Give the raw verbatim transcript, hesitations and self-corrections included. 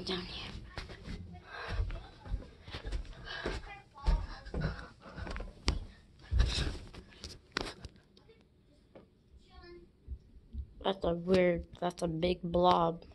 down here. That's a weird, that's a big blob.